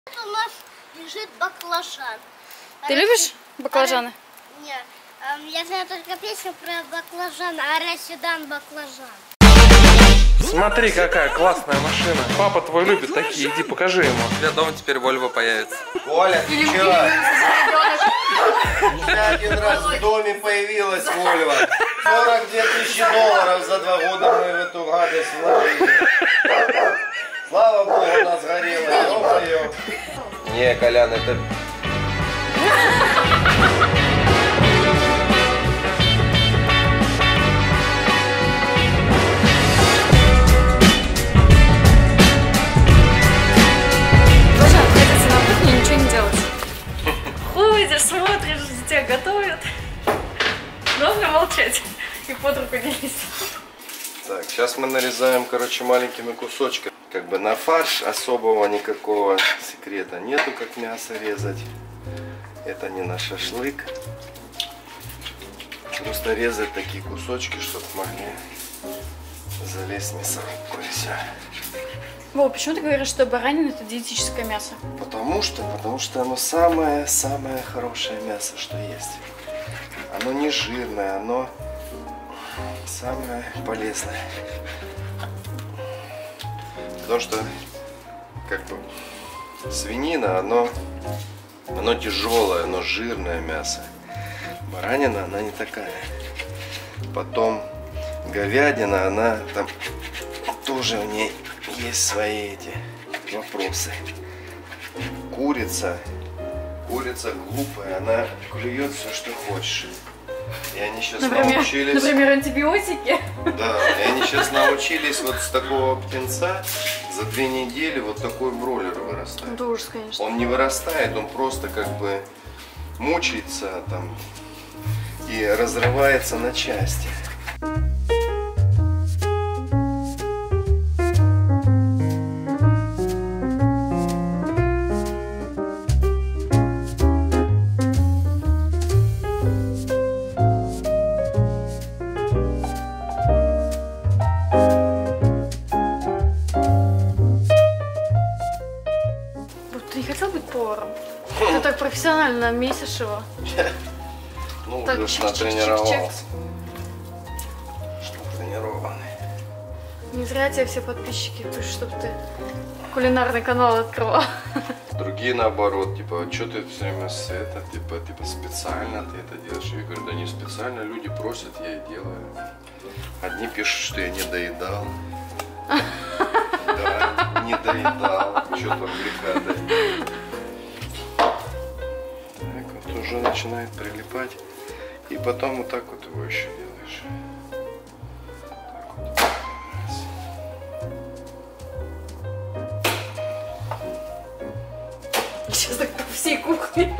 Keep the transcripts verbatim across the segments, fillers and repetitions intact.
У нас лежит баклажан. Ты любишь баклажаны? Нет, я знаю только песню про баклажан, Арасидан баклажан. Смотри, какая классная машина. Папа твой любит такие, иди покажи ему. У тебя дома теперь Вольво появится. Оля, ты чё? У меня один раз в доме появилась Вольво. сорок две тысячи долларов за два года мы в эту гадость вложили. Слава Богу, она сгорела. Ё-моё. Не, Колян, это... Ходишь, смотришь, тебя готовят. Нужно молчать и под руку не лезть. Так, сейчас мы нарезаем, короче, маленькими кусочками. Как бы на фарш особого никакого секрета нету, как мясо резать. Это не на шашлык. Просто резать такие кусочки, чтобы могли залезть в мясорубку и все. Вов, почему ты говоришь, что баранина это диетическое мясо? Потому что, потому что оно самое-самое хорошее мясо, что есть. Оно не жирное, оно самое полезное. Потому что, как бы, свинина, оно, оно тяжелое, оно жирное мясо. Баранина, она не такая. Потом говядина, она там тоже в ней есть свои эти вопросы. Курица, курица глупая, она клюет все, что хочешь. И они сейчас например, научились... Например, антибиотики? Да, и они сейчас научились вот с такого птенца за две недели вот такой бройлер вырастает. Да ужас, конечно. Он не вырастает, он просто как бы мучается там и разрывается на части. Ты так профессионально месишь его. Ну, так, уже чик -чик -чик натренировался. Что тренированный. Не зря тебе все подписчики пишут, чтобы ты кулинарный канал открывал. Другие наоборот, типа, что ты все время с это, типа, типа специально ты это делаешь? Я говорю, да не специально, люди просят, я и делаю. Одни пишут, что я не доедал. Да, не доедал. Что там греха-то? Так, вот уже начинает прилипать. И потом вот так вот его еще делаешь. Так вот. Раз. Сейчас так по всей кухне.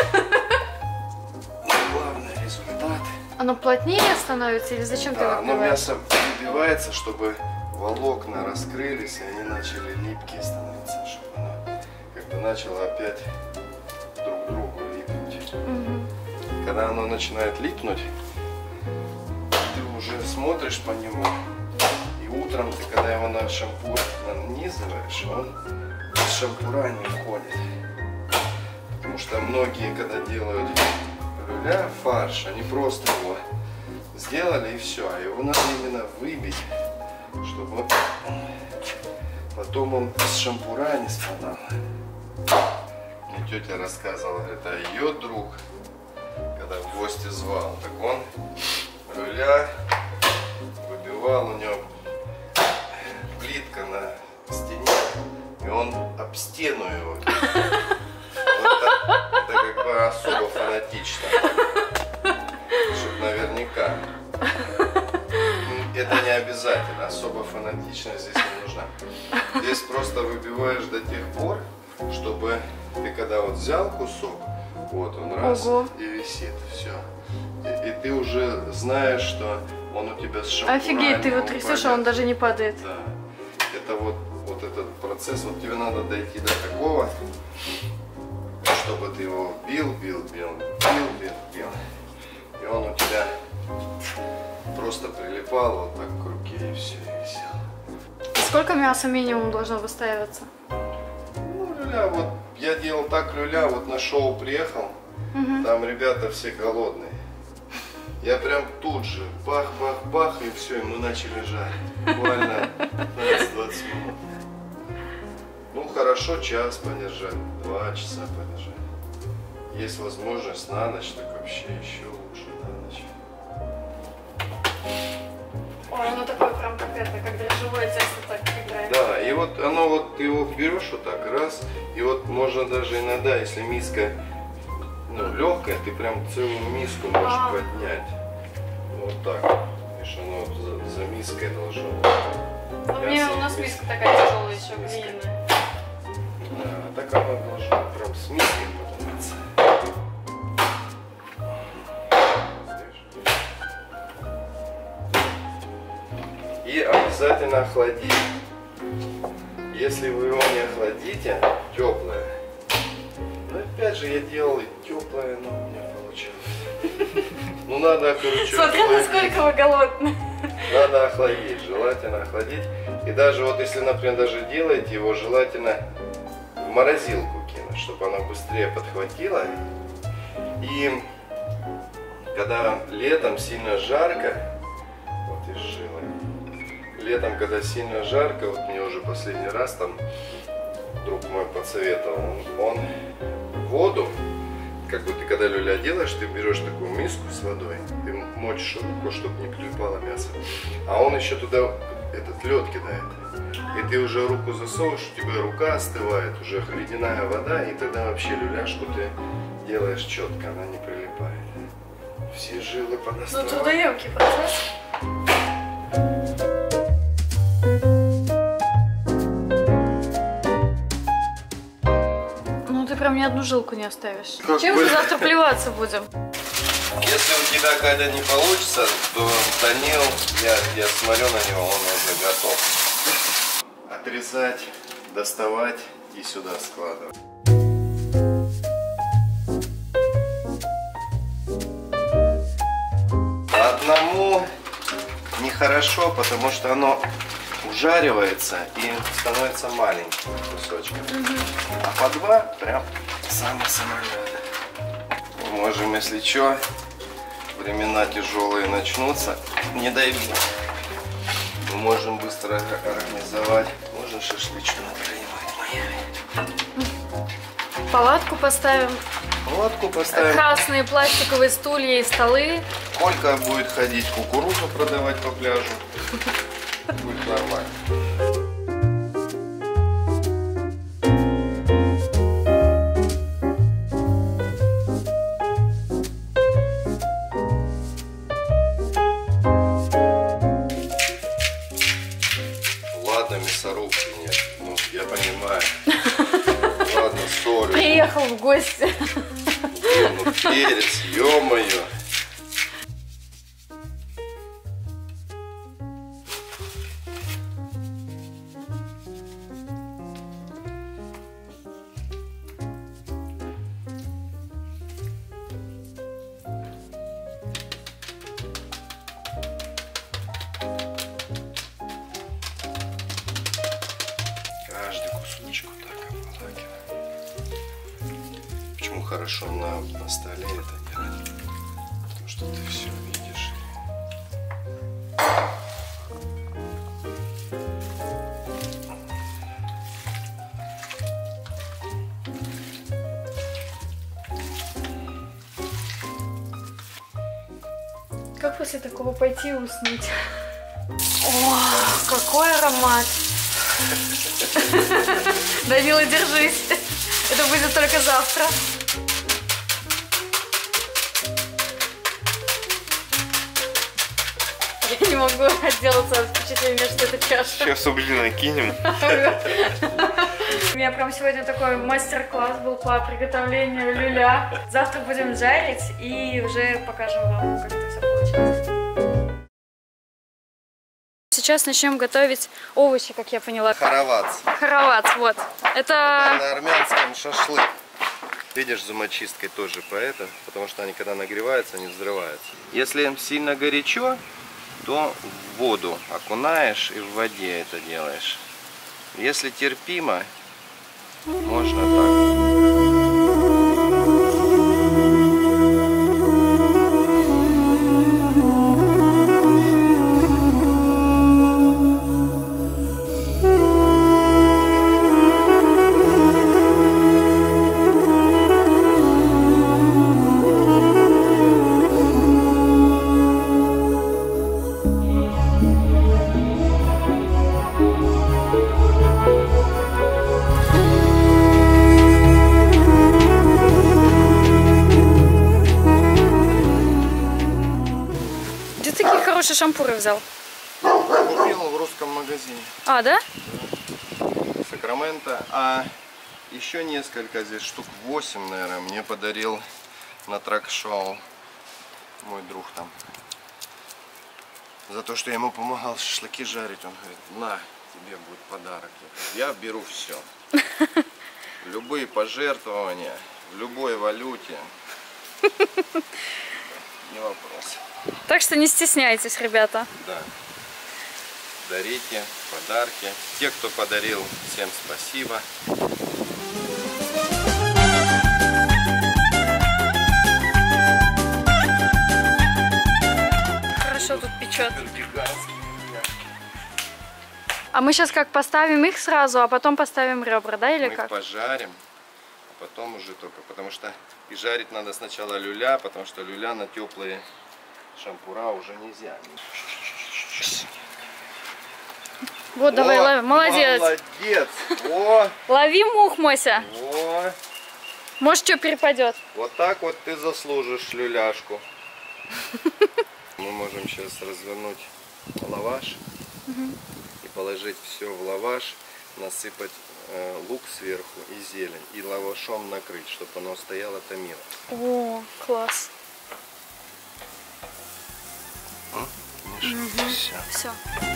Главный результат. Оно плотнее становится или зачем ты его Да, оно выбиваешь? мясо выбивается, чтобы волокна раскрылись, и они начали липкие становиться, чтобы оно как бы начало опять друг к другу липнуть. Угу. Когда оно начинает липнуть, ты уже смотришь по нему, и утром ты, когда его на шампур нанизываешь, он из шампура не уходит. Потому что многие, когда делают люля, фарш, они просто его сделали и все. А его надо именно выбить, чтобы потом он из шампура не спадал. Мне тетя рассказывала, это ее друг, когда в гости звал, так он люля выбивал, у него плитка на стене, и он об стену его. Это, это как бы особо фанатично, чтобы наверняка. Это не обязательно, особо фанатичность здесь не нужна. Здесь просто выбиваешь до тех пор, чтобы ты когда вот взял кусок, вот он раз. Ого. И висит, все. И, и ты уже знаешь, что он у тебя с шампурами. Офигеть, ты его трясешь, а он даже не падает. Да. Это вот, вот этот процесс, вот тебе надо дойти до такого, чтобы ты его бил, бил, бил, бил, бил, бил. И он у тебя просто прилипал вот так к руке и все, и висел. Сколько мяса минимум должно выстаиваться? Ну, люля, вот я делал так люля, вот на шоу приехал, там ребята все голодные. Я прям тут же бах-бах-бах, и все, и мы начали жарить. Буквально пятнадцать-двадцать минут. Ну хорошо, час подержать, два часа подержать. Есть возможность на ночь, так вообще еще лучше на ночь. Ой, оно такое прям как это, как дрожжевое тесто так играет. Да, и вот оно вот, ты его берешь вот так, раз, и вот можно даже иногда, если миска, ну, легкая, ты прям целую миску можешь А. поднять. Вот так. Видишь, оно за, за миской должно быть. Ну, мне у нас миска такая тяжелая еще, глиняная. Да, так оно должно прям с миской подниматься. И обязательно охладить. Если вы его не охладите, теплое. Но опять же я делал и теплое, но у меня получилось. Ну надо, короче, Смотря охладить. насколько вы голодны. Надо охладить, желательно охладить. И даже вот если, например, даже делаете его, желательно в морозилку кинуть, чтобы она быстрее подхватила. И когда летом сильно жарко, вот из жилы, летом, когда сильно жарко, вот мне уже последний раз там друг мой подсоветовал, он, он воду, как бы ты когда люля делаешь, ты берешь такую миску с водой, ты мочишь руку, чтобы не прилипало мясо, а он еще туда этот лед кидает. И ты уже руку засовываешь, у тебя рука остывает, уже ледяная вода, и тогда вообще люляшку ты делаешь четко, она не прилипает. Все жилы Ну, подоставал. трудоемкий процесс. Ну, ты прям ни одну жилку не оставишь. Как Чем бы. мы завтра плеваться будем? Если у тебя Катя не получится, то Данил, я, я смотрю на него, он уже готов. Отрезать, доставать и сюда складывать. Одному нехорошо, потому что оно ужаривается и становится маленьким кусочком. А по два прям самое-самое надо. Мы можем, если что, времена тяжелые начнутся, не дай бог. Мы можем быстро организовать, можно шашлычную где-нибудь в Майами. Палатку поставим. Палатку поставим. Красные пластиковые стулья и столы. Колька будет ходить кукурузу продавать по пляжу. Будет нормально. Ладно, мясорубки нет. Ну, я понимаю. Ладно, соль. Приехал в гости. Ну, перец, ё-моё. Каждый кусочек вот так обволакиваем. Почему хорошо на, на столе это делать? Потому что ты все видишь. Как после такого пойти и уснуть? О, какой аромат! Данила, держись. Это будет только завтра. Я не могу отделаться от впечатления, что это чаша. Сейчас блин накинем. У меня прям сегодня такой мастер-класс был по приготовлению люля. Завтра будем жарить и уже покажем вам, как это все получилось. Сейчас начнем готовить овощи, как я поняла. Харовац. Харовац, вот. Это... На армянском шашлык. Видишь, зубочисткой тоже поэтому, потому что они когда нагреваются, они взрываются. Если сильно горячо, то в воду окунаешь и в воде это делаешь. Если терпимо, можно так. шампуры взял? Купил в русском магазине. А, да? Сакраменто. А еще несколько здесь, штук восемь, наверное, мне подарил на трак-шоу мой друг там. За то, что я ему помогал шашлыки жарить. Он говорит, на, тебе будет подарок. Я беру все. Любые пожертвования, в любой валюте. Не вопрос. Так что не стесняйтесь, ребята. Да. Дарите подарки. Те, кто подарил, всем спасибо. Хорошо тут печет. А мы сейчас как поставим их сразу, а потом поставим ребра, да, или Мы как? их пожарим, а потом уже только, потому что и жарить надо сначала люля, потому что люля на теплые шампура уже нельзя. Вот, давай, О, лови. Молодец. Молодец. О, Лови мух, Мося. о. Может, что перепадет. Вот так вот ты заслужишь люляшку. Мы можем сейчас развернуть лаваш и положить все в лаваш, насыпать э, лук сверху и зелень, и лавашом накрыть, чтобы оно стояло, томило. О, класс. Миша, всё. Все.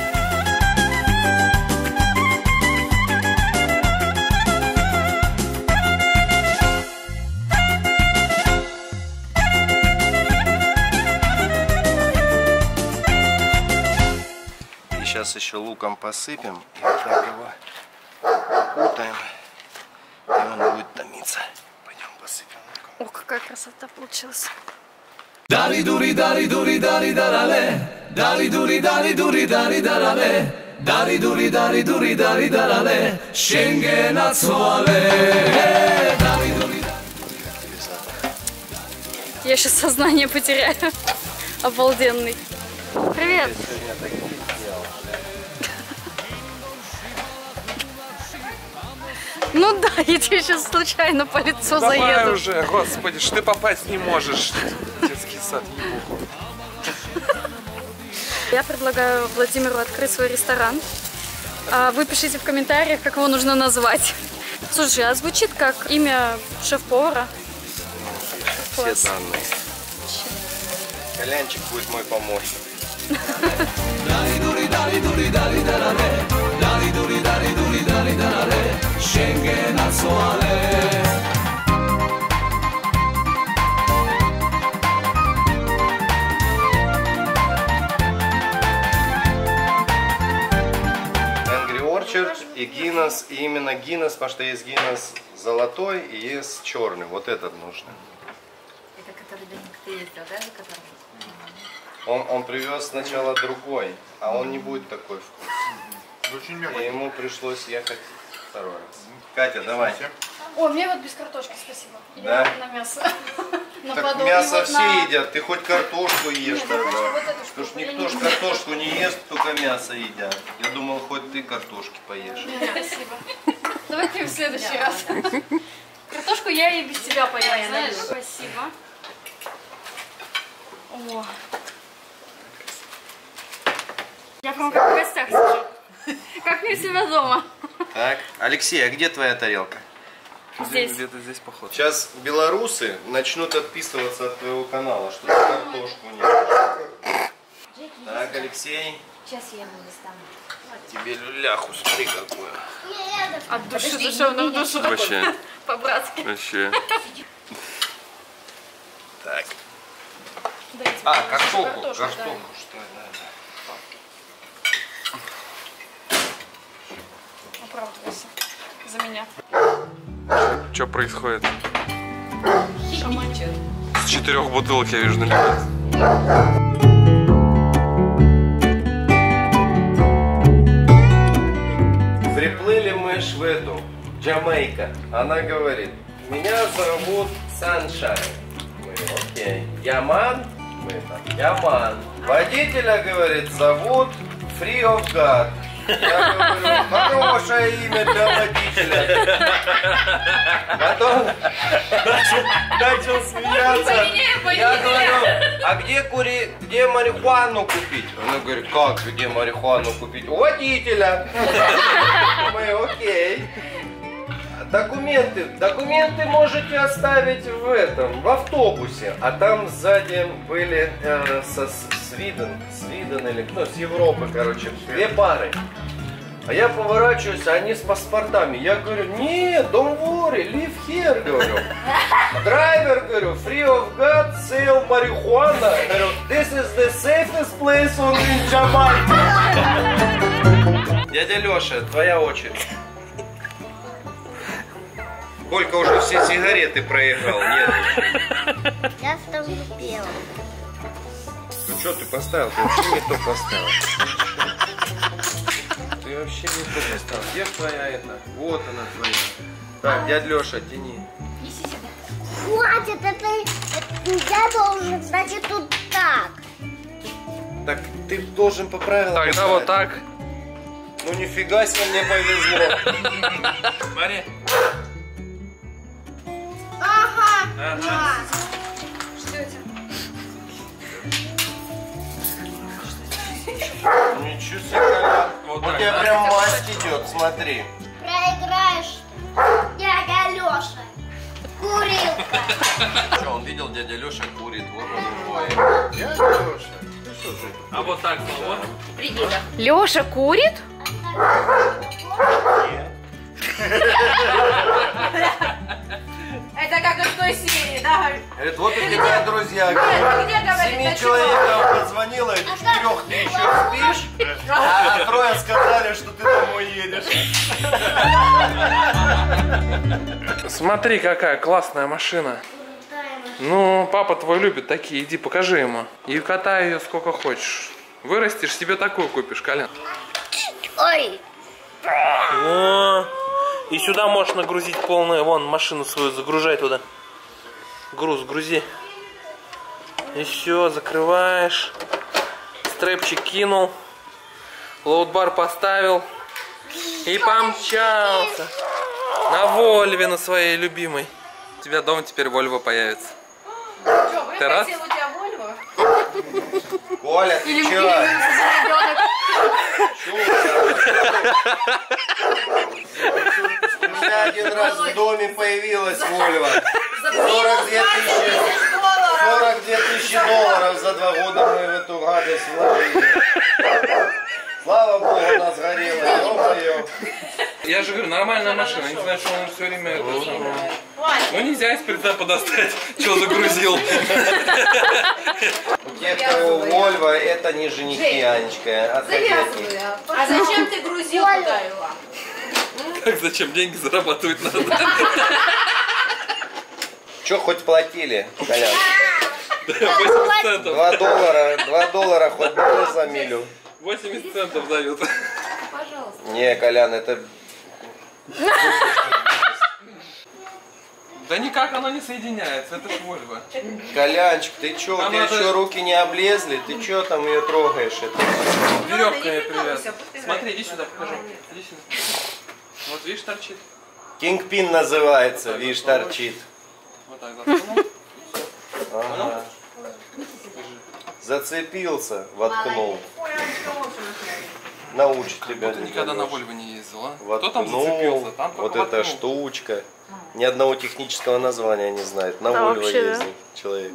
И сейчас еще луком посыпем, и вот так его укутаем, и он будет томиться. Пойдем посыпем луком. О, какая красота получилась. Dari duri dari duri dari darale, dari duri dari duri dari darale, dari duri dari duri dari darale, Schengen atsuale. Я сейчас сознание потеряю. Обалденный. Привет. Ну да, я тебе сейчас случайно по лицу Давай заеду. уже, господи, что ты попасть не можешь. Детский сад, ебуху. Я предлагаю Владимиру открыть свой ресторан. А вы пишите в комментариях, как его нужно назвать. Слушай, а звучит как имя шеф-повара? Все Класс. данные. Колянчик будет мой помощник. Dari duri dari duri dari darale, dari duri dari duri dari darale, Schengen atsuale. Angry Orchard и Гиннес, и именно Гиннес, потому что есть Гиннес золотой и есть черный. Вот этот нужно. Это который домик ты ездил, да, за которым? Он, он привез сначала другой, а он не будет такой вкус. И ему пришлось ехать второй раз. Катя, давай. О, мне вот без картошки, спасибо. Да? На мясо. На Так подол- мясо и вот все на- едят, ты хоть картошку ешь Нет, я хочу тогда. вот эту Потому что штуку, я никто не ж знаю. картошку не ест, только мясо едят. Я думал, хоть ты картошки поешь. Спасибо. Давайте в следующий раз. Картошку я и без тебя поем, знаешь? Спасибо. О. Я прям как в гостях сижу. Как не у себя дома. Так, Алексей, а где твоя тарелка? Здесь. Где-то здесь поход. Сейчас белорусы начнут отписываться от твоего канала, что ты картошку не ешь. Так, Алексей, Сейчас я ему достану. тебе люляху, смотри какую. От души душевно в душу. Вообще, По-братски. вообще. Так. Дайте А, мне картоху, картошку, картоху, да. что ли, да, да. Оправдывайся за меня. Что происходит? Шаманчик. С четырех бутылок я вижу наливать. Приплыли мы ж в эту, Джамайка. Она говорит, меня зовут Саншайн. Мы, окей. Яман? Мы там, Яман. Водителя, говорит, зовут Free of God. Я говорю, хорошее имя для водителя. Потом начал смеяться. Я говорю, а где кури, где марихуану купить? Он говорит, как где марихуану купить? У водителя. Мы, окей. Документы, документы можете оставить в этом, в автобусе. А там сзади были э, со Свиден, Свиден или кто, с Европы, короче, две пары. А я поворачиваюсь, а они с паспортами. Я говорю, нет, don't worry, live here, говорю. Драйвер, говорю, free of God, sell marijuana. Говорю, this is the safest place on in Jamaica. Дядя Леша, твоя очередь. Колька уже все сигареты проиграл, нет? Я ставлю белым. Ну что ты поставил? Ты вообще не то поставил. Ты вообще не то поставил. Где ж твоя это? Вот она твоя. Так, дядя Леша, тяни. Хватит, это, это я должен, значит, тут так. Так ты должен по правилам. Тогда поставить. вот так. Ну нифига себе мне повезло. Смотри. Ага. Ага. Что это? Ничего себе, Коля. Вот У так, тебя да? прям масть идет, смотри. Проиграешь, дядя Леша. Курилка. Что, он видел, дядя Леша курит, вот он его. Дядя Леша, ты что же? А вот так, вот. Леша курит? Это как из той серии, да? Говорит, вот у тебя друзья. Где, говорит, Семи ночевал? человеков позвонила, из четырех ты еще спишь, а трое сказали, что ты домой едешь. Смотри, какая классная машина. Ну, папа твой любит такие, иди покажи ему. И катай ее сколько хочешь. Вырастешь, себе такую купишь, Колян. Ой. О, и сюда можешь нагрузить полную, вон, машину свою, загружай туда. Груз грузи. И все, закрываешь. Стрэпчик кинул. Лоудбар поставил. И помчался. На Вольве, на своей любимой. У тебя дома теперь Вольво появится. Что, вы Ты рад? хотел у тебя Вольво? Коля, ты чё? Спустя один раз в доме появилась Вольва. сорок две тысячи, сорок две тысячи долларов за два года мы в эту гадость вложили. Слава Богу, она сгорела, ё-моё. Я же говорю, нормальная машина. Не знаю, что он все время это самое. Ну нельзя из прицепа достать, что загрузил. У тех, кого Вольва, это не женихи, Анечка. Отходи от них. А зачем ты грузил туда его? Как зачем? Деньги зарабатывать надо. Че хоть платили, Колян? восемьдесят центов. Два доллара, два доллара хоть было за милю? восемьдесят центов дают. Пожалуйста. Не, Колян, это... Да никак оно не соединяется, это ж Вольво. Колянчик, ты чё, у Нам тебя надо- еще руки не облезли? Ты чё там ее трогаешь? Это? Веревка не я придумайся, привязан. пусть Смотри, иди сюда, покажу. Иди сюда. Вот видишь, торчит. Кингпин называется, видишь, торчит. Вот так засунул. Ага. Зацепился, воткнул. Научит тебя. Ты дядя никогда на Лёша. Вольво не ездил, а? Кто там Воткнул. зацепился? Там Вот только эта воткнул. штучка. Ни одного технического названия не знает. На Да, Вольво вообще, да. ездил человек.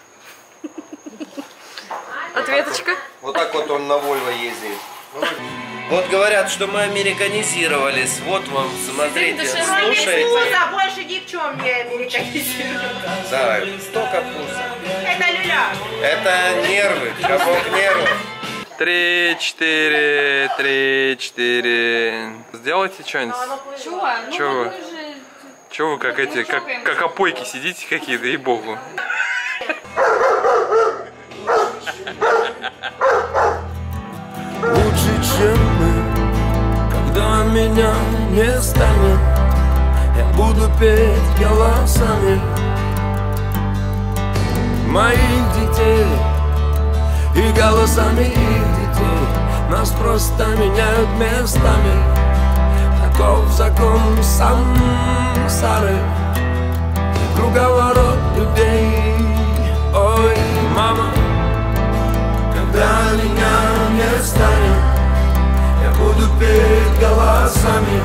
Ответочка. Вот так вот он на Вольво ездит. Вот говорят, что мы американизировались. Вот вам, смотрите, слушайте. Вкуса больше ни в чем не американизируем. Да, столько вкуса. Это люля. Это нервы, комок нервов. Три, четыре, три, четыре. Сделайте что-нибудь. Чего? Ну, Чё вы? мы же... Че вы как эти, как, как опойки сидите какие-то, ей-богу. Лучше, чем мы, когда меня не станет, я буду петь голосами моих детей и голосами их детей. нас просто меняют местами. Таков закон сансары, круговорот людей. Ой, мама, когда меня не станет, я буду петь голосами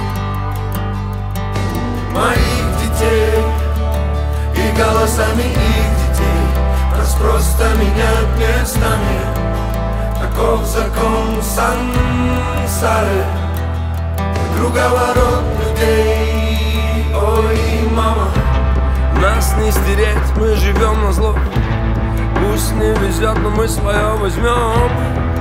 моих детей и голосами их детей. Нас просто меняют местами. Таков закон сансары, круговорот людей. Ой, мама, нас не стереть, мы живем на зло. Пусть не везет, но мы свое возьмем.